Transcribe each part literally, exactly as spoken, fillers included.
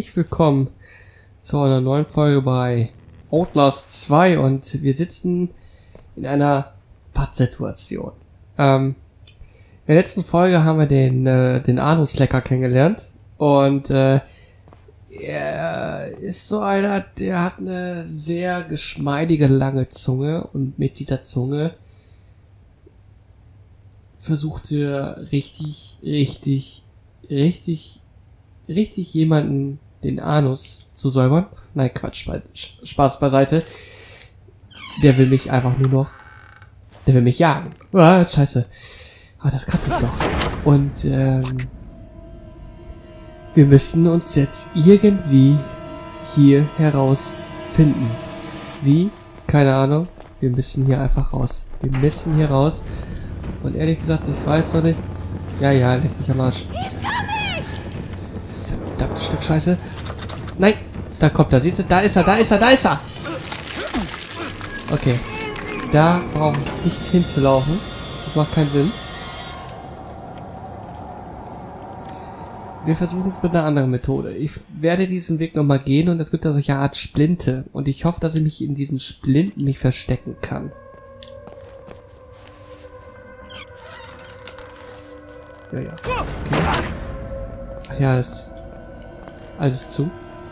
herzlich willkommen zu einer neuen Folge bei Outlast zwei und wir sitzen in einer Pattsituation. Ähm, in der letzten Folge haben wir den, äh, den Anuslecker kennengelernt und äh, er ist so einer, der hat eine sehr geschmeidige lange Zunge und mit dieser Zunge versucht er richtig, richtig, richtig, richtig jemanden den Anus zu säubern. Nein, Quatsch, Spaß beiseite. Der will mich einfach nur noch, der will mich jagen. Ah, scheiße. Ah, das kann ich doch. Und, ähm, wir müssen uns jetzt irgendwie hier herausfinden. Wie? Keine Ahnung. Wir müssen hier einfach raus. Wir müssen hier raus. Und ehrlich gesagt, ich weiß noch nicht. Ja, ja, leg mich am Arsch. Verdammtes Stück Scheiße. Nein, da kommt er. Siehst du, da ist er, da ist er, da ist er. Okay. Da brauche ich nicht hinzulaufen. Das macht keinen Sinn. Wir versuchen es mit einer anderen Methode. Ich werde diesen Weg nochmal gehen und es gibt da solche Art Splinte. Und ich hoffe, dass ich mich in diesen Splinten mich verstecken kann. Ja, ja. Okay. Ach ja, ist alles zu.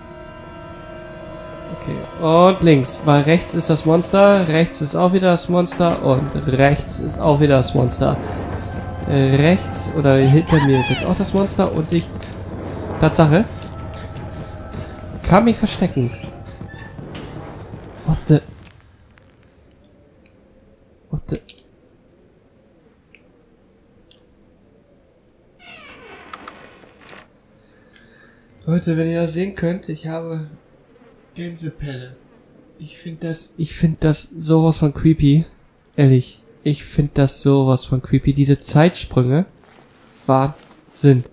Okay. Und links. Weil rechts ist das Monster. Rechts ist auch wieder das Monster. Und rechts ist auch wieder das Monster. Äh, rechts oder hinter mir ist jetzt auch das Monster. Und ich... Tatsache. Ich kann mich verstecken. What the... What the... Leute, wenn ihr das sehen könnt, ich habe Gänsepelle. Ich finde das, ich finde das sowas von creepy. Ehrlich, ich finde das sowas von creepy. Diese Zeitsprünge. Wahnsinn.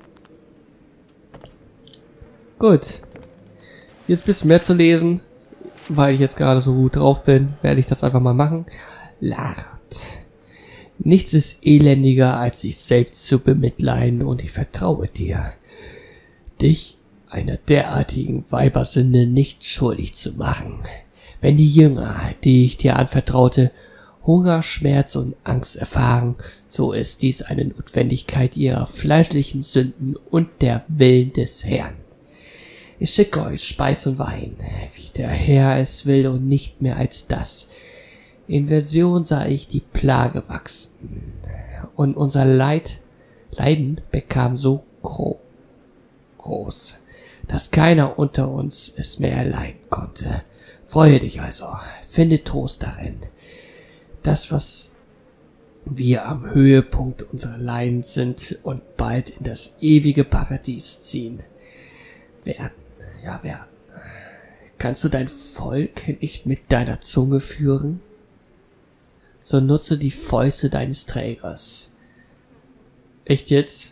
Gut. Jetzt ein bisschen mehr zu lesen. Weil ich jetzt gerade so gut drauf bin, werde ich das einfach mal machen. Lart. Nichts ist elendiger, als sich selbst zu bemitleiden, und ich vertraue dir. Dich einer derartigen Weibersünde nicht schuldig zu machen. Wenn die Jünger, die ich dir anvertraute, Hunger, Schmerz und Angst erfahren, so ist dies eine Notwendigkeit ihrer fleischlichen Sünden und der Willen des Herrn. Ich schicke euch Speis und Wein, wie der Herr es will, und nicht mehr als das. In Version sah ich die Plage wachsen, und unser Leid, Leiden bekam so gro groß, dass keiner unter uns es mehr erleiden konnte. Freue dich also, finde Trost darin. Das, was wir am Höhepunkt unserer Leiden sind und bald in das ewige Paradies ziehen werden. Ja, werden. Kannst du dein Volk nicht mit deiner Zunge führen? So nutze die Fäuste deines Trägers. Echt jetzt?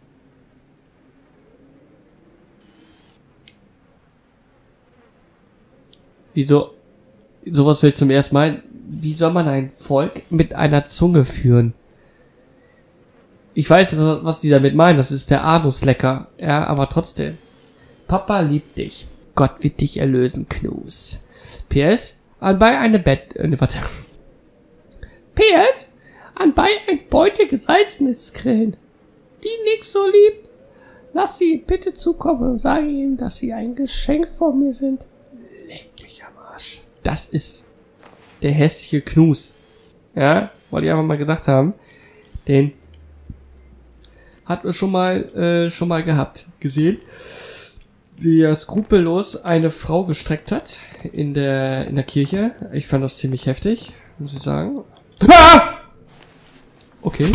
Wieso? Sowas höre ich zum ersten Mal. Wie soll man ein Volk mit einer Zunge führen? Ich weiß, was die damit meinen. Das ist der Anuslecker. Ja, aber trotzdem. Papa liebt dich. Gott wird dich erlösen, Knus. P S. Anbei eine Bett... Äh, ne, warte. P S. Anbei ein Beute gesalzenes Grillen. Die nix so liebt. Lass sie bitte zukommen und sage ihm, dass sie ein Geschenk von mir sind. Leck mich am Arsch. Das ist der hässliche Knus. Ja, wollte ich einfach mal gesagt haben. Den hat wir schon mal, äh, schon mal gehabt. Gesehen, wie er skrupellos eine Frau gestreckt hat in der, in der Kirche. Ich fand das ziemlich heftig, muss ich sagen. Ah! Okay.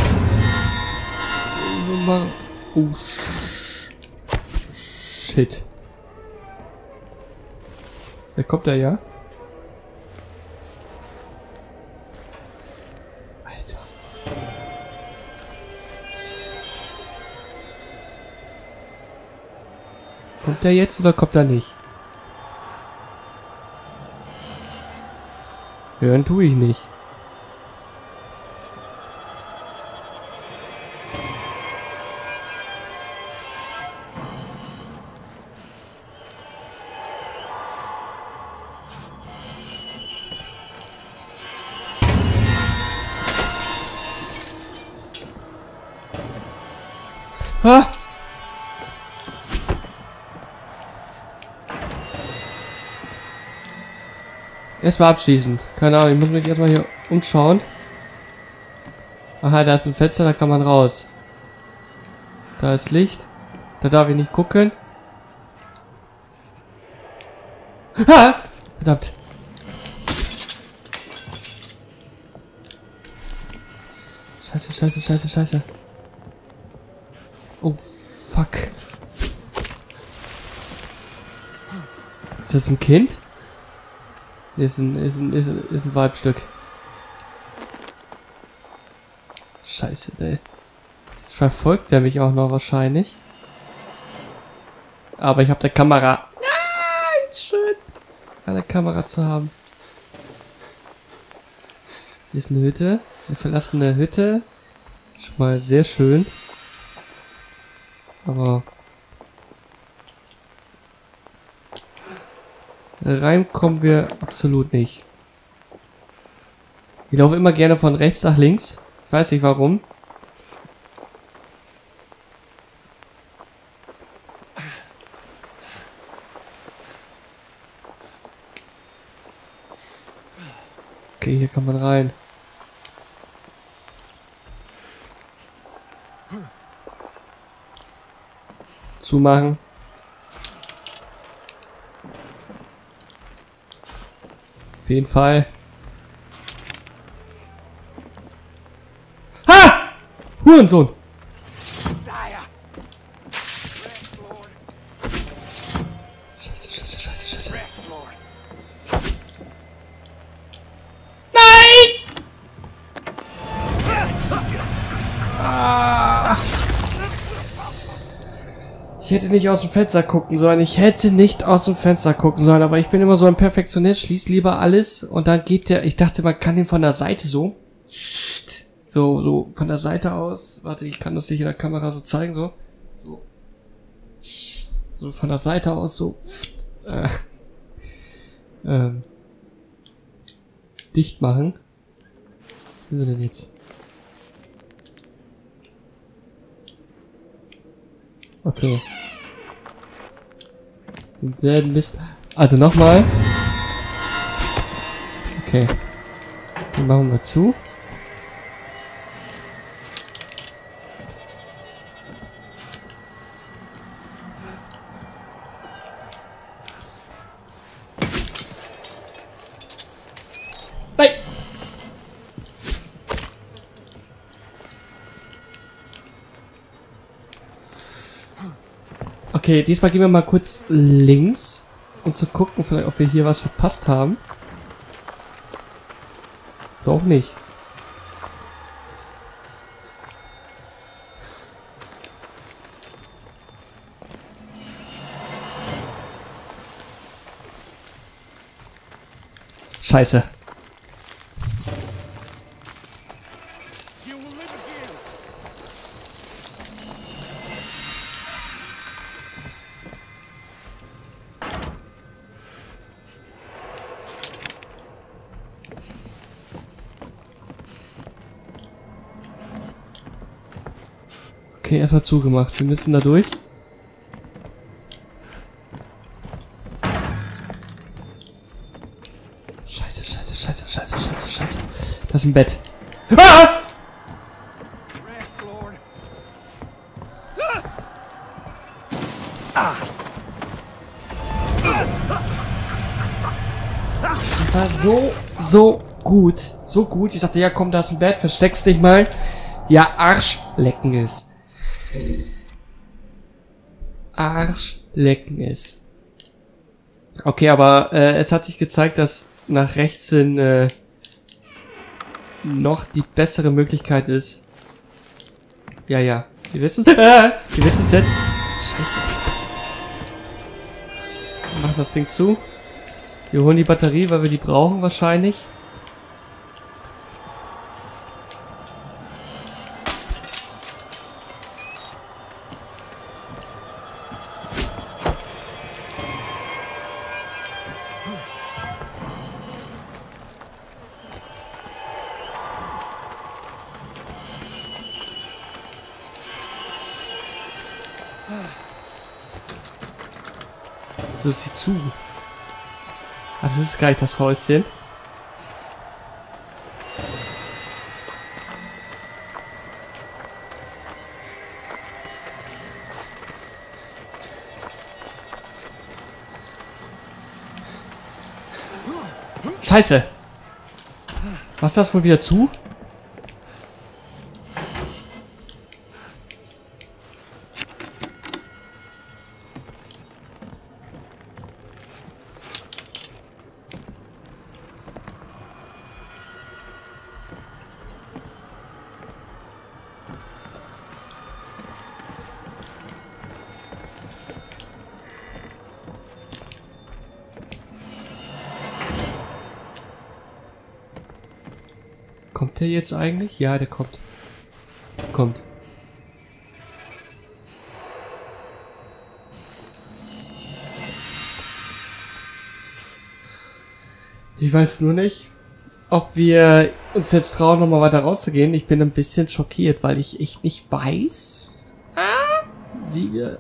Oh, shit. Wer kommt da, ja? Alter. Kommt der jetzt oder kommt er nicht? Hören tue ich nicht. Ha! Erstmal abschließen. Keine Ahnung, ich muss mich erstmal hier umschauen. Aha, da ist ein Fenster, da kann man raus. Da ist Licht. Da darf ich nicht gucken. Ha! Verdammt. Scheiße, scheiße, scheiße, scheiße. Oh, fuck. Ist das ein Kind? Ist ein, ist ein, ist ein, ist ein Weibstück. Scheiße, ey. Jetzt verfolgt er mich auch noch wahrscheinlich. Aber ich habe der Kamera. Ah, ist schön, eine Kamera zu haben. Hier ist eine Hütte. Eine verlassene Hütte. Schon mal sehr schön. Aber reinkommen wir absolut nicht. Ich laufe immer gerne von rechts nach links. Ich weiß nicht warum. Okay, hier kann man rein. Zumachen. Auf jeden Fall. Ha! Hurensohn! Scheiße, scheiße, scheiße, scheiße. Nein! Ah! Ich hätte nicht aus dem Fenster gucken sollen. Ich hätte nicht aus dem Fenster gucken sollen. Aber ich bin immer so ein Perfektionist. Schließ lieber alles. Und dann geht der... Ich dachte, man kann den von der Seite so... So, so von der Seite aus. Warte, ich kann das nicht in der Kamera so zeigen. So. So, so von der Seite aus so... Äh, ähm, dicht machen. Was sind wir denn jetzt? Okay. Denselben Mist. Also nochmal. Okay. Den machen wir zu. Nein! Okay, diesmal gehen wir mal kurz links, um zu gucken, vielleicht, ob wir hier was verpasst haben. Doch nicht. Scheiße. Okay, erstmal zugemacht. Wir müssen da durch. Scheiße, scheiße, scheiße, scheiße, scheiße, scheiße. Das ist ein Bett. Ah! Das war so, so gut. So gut. Ich dachte, ja komm, da ist ein Bett. Versteckst dich mal. Ja, Arschlecken ist. Arschlecken ist. Okay, aber äh, es hat sich gezeigt, dass nach rechts hin äh, noch die bessere Möglichkeit ist. Ja, ja. Wir wissen es. Äh, wir wissen es jetzt. Scheiße. Wir machen das Ding zu. Wir holen die Batterie, weil wir die brauchen wahrscheinlich. So ist sie zu. Ah, das ist gar nicht das Häuschen. Scheiße! Was ist das wohl wieder zu? Kommt der jetzt eigentlich? Ja, der kommt. Kommt. Ich weiß nur nicht, ob wir uns jetzt trauen, nochmal weiter rauszugehen. Ich bin ein bisschen schockiert, weil ich echt nicht weiß, wie wir...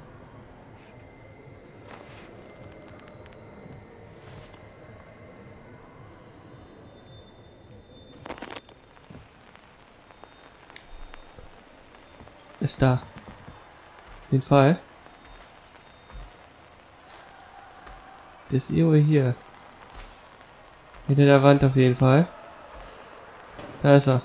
Ist da. Auf jeden Fall. Der ist irgendwo hier. Hinter der Wand auf jeden Fall. Da ist er.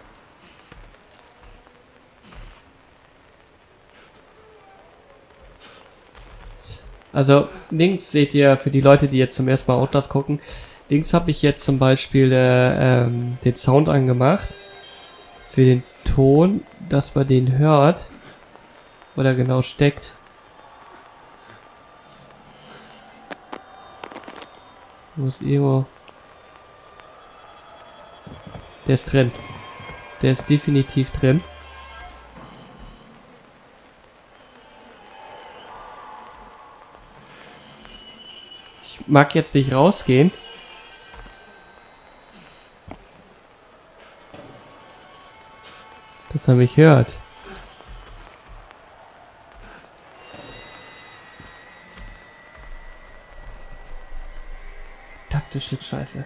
Also links seht ihr, für die Leute, die jetzt zum ersten Mal Outlast gucken, links habe ich jetzt zum Beispiel äh, ähm, den Sound angemacht. Für den Ton, dass man den hört. Wo er genau steckt. Wo ist irgendwo... Der ist drin. Der ist definitiv drin. Ich mag jetzt nicht rausgehen. Dass er mich hört. Verdammtes Stück Scheiße.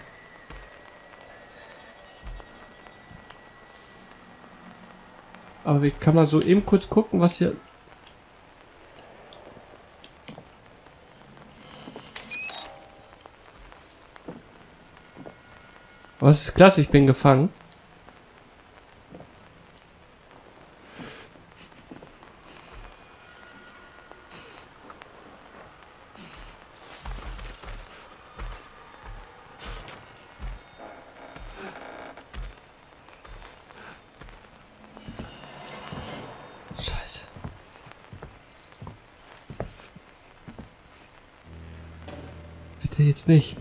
Aber wie kann man so eben kurz gucken, was hier... Aber es ist klasse, ich bin gefangen. Scheiße. Bitte jetzt nicht.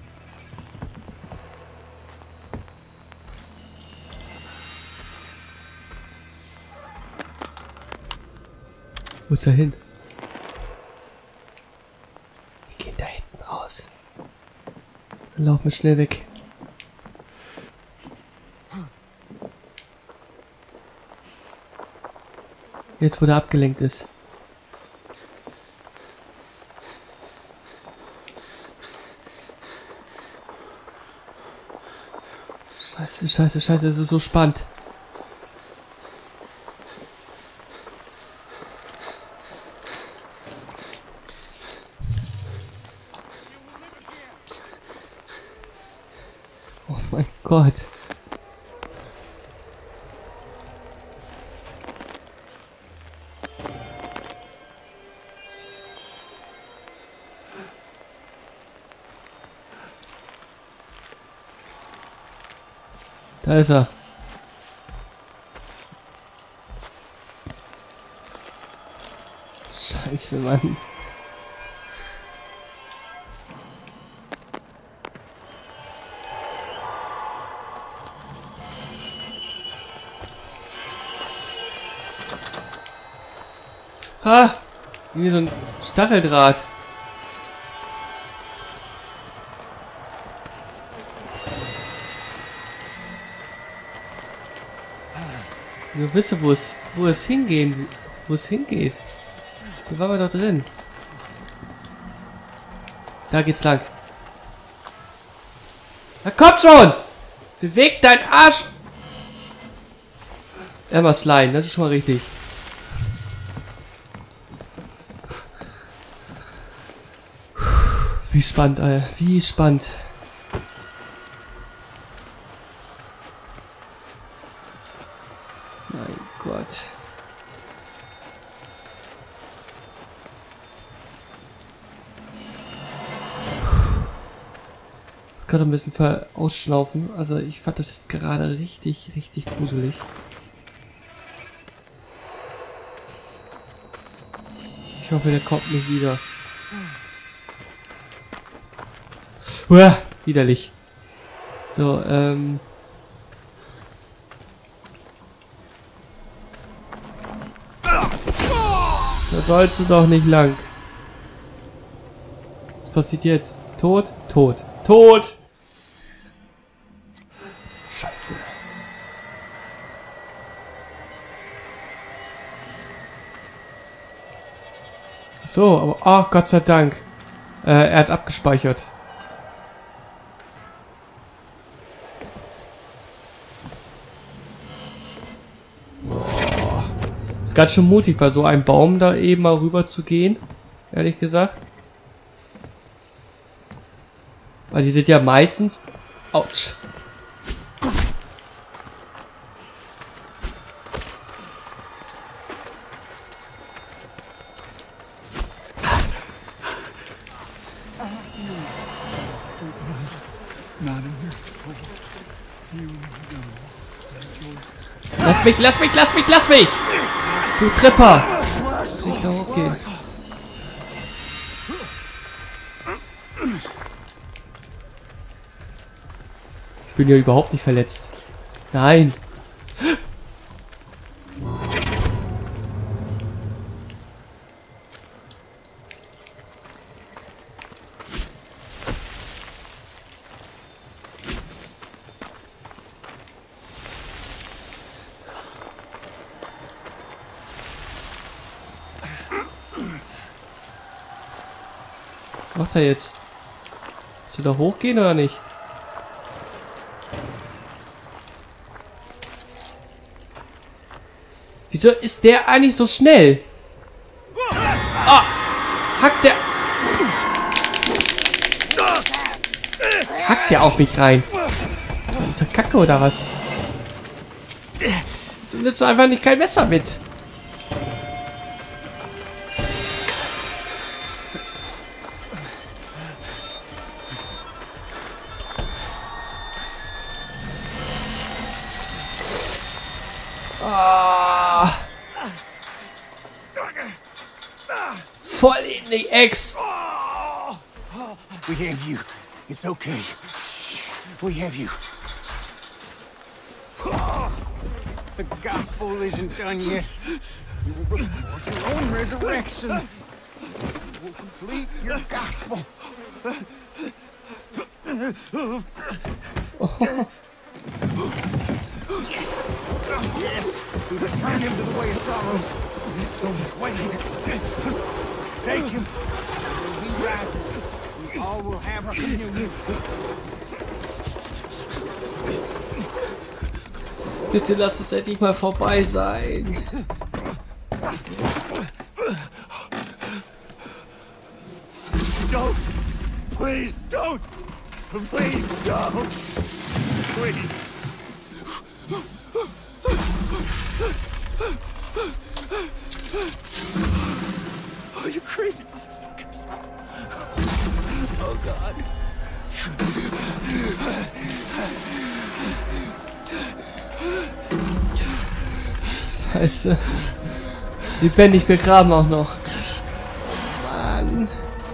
Wo ist er hin? Wir gehen da hinten raus. Dann laufen wir schnell weg. Jetzt, wo der abgelenkt ist. Scheiße, scheiße, scheiße, es ist so spannend. Oh mein Gott. Da ist er. Scheiße, Mann. Ha! Wie so ein Stacheldraht. Wir wissen, wo es, wo es hingehen, wo es hingeht. Hier waren wir doch drin. Da geht's lang. Na komm schon! Beweg dein Arsch! Emma Slime, das ist schon mal richtig. Wie spannend, Alter. Wie spannend. Mein Gott. Das gerade ein bisschen ver ausschlaufen. Also ich fand das jetzt gerade richtig, richtig gruselig. Ich hoffe, der kommt nicht wieder. Uah, widerlich. So, ähm... da sollst du doch nicht lang. Was passiert jetzt? Tot? Tot. Tot! Scheiße. So, aber ach Gott sei Dank. Äh, er hat abgespeichert. Ist ganz schön mutig, bei so einem Baum da eben mal rüber zu gehen. Ehrlich gesagt. Weil die sind ja meistens... Autsch. Lass mich, lass mich, lass mich, lass mich! Du Tripper! Lass mich da hochgehen. Ich bin ja überhaupt nicht verletzt. Nein! Was macht er jetzt? Willst du da hochgehen oder nicht? Wieso ist der eigentlich so schnell? Ah! Hackt der... Hackt der auf mich rein? Ist er Kacke oder was? Wieso nimmst du einfach nicht kein Messer mit? Ah. Voll in die Ex. We have you. It's okay. Shh. We have you. The gospel isn't done yet. You will report your own resurrection. You will complete your gospel. Oh. Yes. Yes. We return him to the way of sorrows. His tomb is waiting. Take him. When he rises, we all will have our communion. Bitte lass es endlich mal vorbei sein. Don't! Please don't! Please don't! Please! Oh, you crazy motherfuckers! Oh God! Scheiße. Lebendig begraben auch noch. Mann.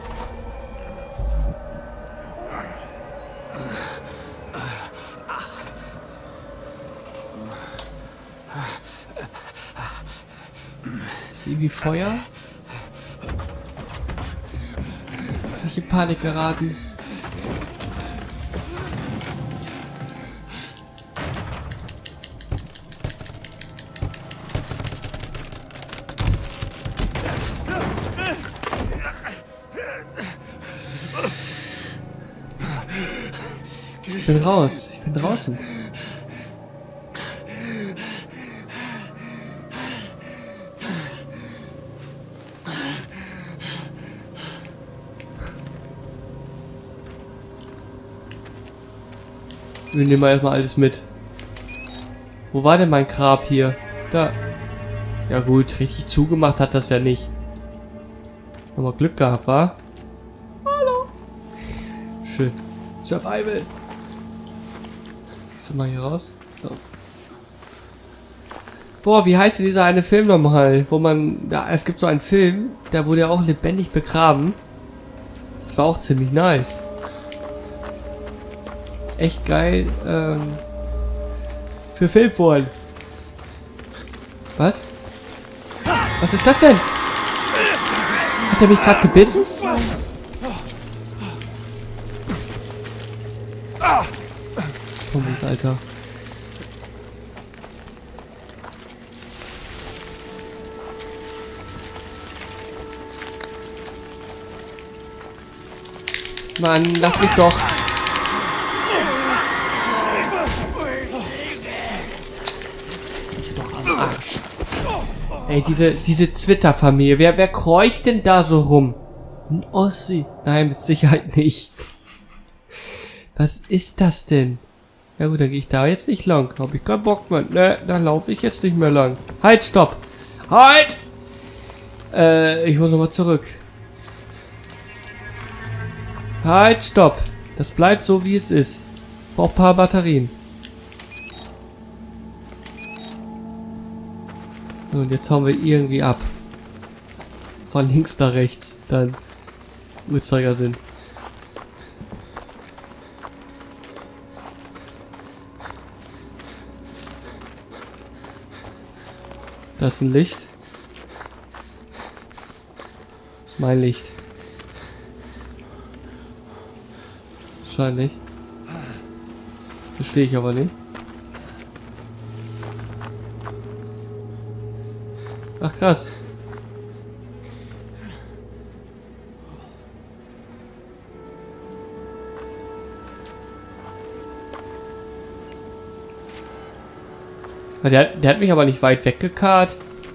Ist sie wie Feuer? Nicht in Panik geraten. bin raus. Ich bin draußen. Wir nehmen erstmal alles mit. Wo war denn mein Grab hier? Da. Ja gut, richtig zugemacht hat das ja nicht. Haben wir Glück gehabt, wa? Hallo. Schön. Survival. Gehst du mal hier raus? So. Boah, wie heißt denn dieser eine Film nochmal? Wo man... Ja, es gibt so einen Film, da wurde er auch lebendig begraben. Das war auch ziemlich nice. Echt geil. Ähm, für Filmforen. Was? Was ist das denn? Hat er mich gerade gebissen? Zombies, Alter. Mann, lass mich doch. Ich doch am Arsch. Ey, diese, diese Twitter-Familie. Wer, wer kreucht denn da so rum? Ein Ossi. Nein, mit Sicherheit nicht. Was ist das denn? Ja gut, dann gehe ich da jetzt nicht lang. Hab ich keinen Bock mehr. Ne, da laufe ich jetzt nicht mehr lang. Halt, stopp. Halt! Äh, ich muss nochmal zurück. Halt, stopp. Das bleibt so, wie es ist. Braucht ein paar Batterien. Und jetzt hauen wir irgendwie ab. Von links nach rechts. Dann Uhrzeigersinn. Das ist ein Licht. Das ist mein Licht. Wahrscheinlich. Verstehe ich aber nicht. Ach krass. Der, der hat mich aber nicht weit weggekarrt.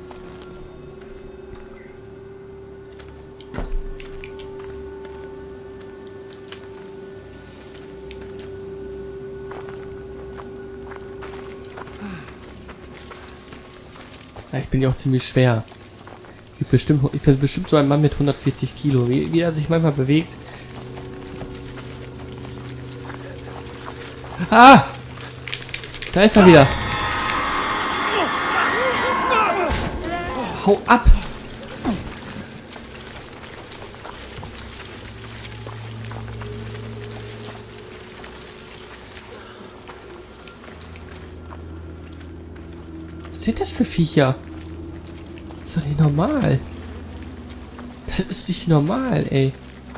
Ja, ich bin ja auch ziemlich schwer. Ich bin bestimmt, ich bin bestimmt so ein Mann mit hundertvierzig Kilo. Wie, wie er sich manchmal bewegt. Ah! Da ist er wieder. Hau ab! Was sind das für Viecher? Das ist doch nicht normal. Das ist nicht normal, ey.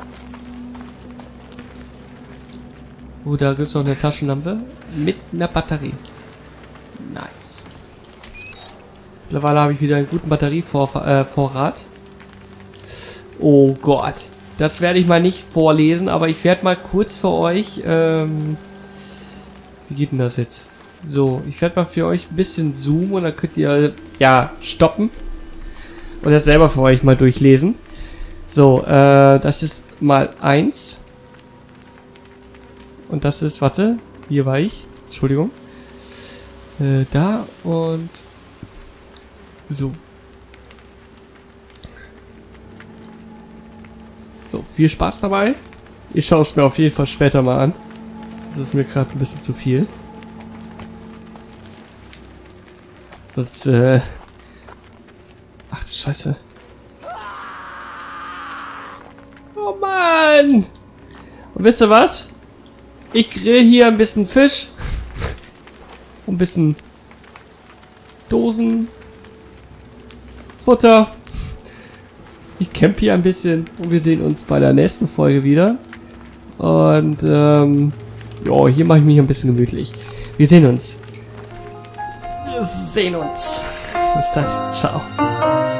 Oh, da gibt es noch eine Taschenlampe mit einer Batterie. Nice. Mittlerweile habe ich wieder einen guten Batterievorrat. Oh Gott. Das werde ich mal nicht vorlesen, aber ich werde mal kurz für euch... Ähm, wie geht denn das jetzt? So, ich werde mal für euch ein bisschen zoomen und dann könnt ihr, ja, stoppen. Und das selber für euch mal durchlesen. So, äh, das ist mal eins. Und das ist, warte, hier war ich. Entschuldigung. Äh, da und... So. So, viel Spaß dabei. Ich schaue es mir auf jeden Fall später mal an. Das ist mir gerade ein bisschen zu viel. Sonst, äh... Ach du Scheiße. Oh Mann! Und wisst ihr was? Ich grill hier ein bisschen Fisch. Ein bisschen Dosen. Futter. Ich camp hier ein bisschen und wir sehen uns bei der nächsten Folge wieder. Und ähm, ja, hier mache ich mich ein bisschen gemütlich. Wir sehen uns. Wir sehen uns. Bis dann. Ciao.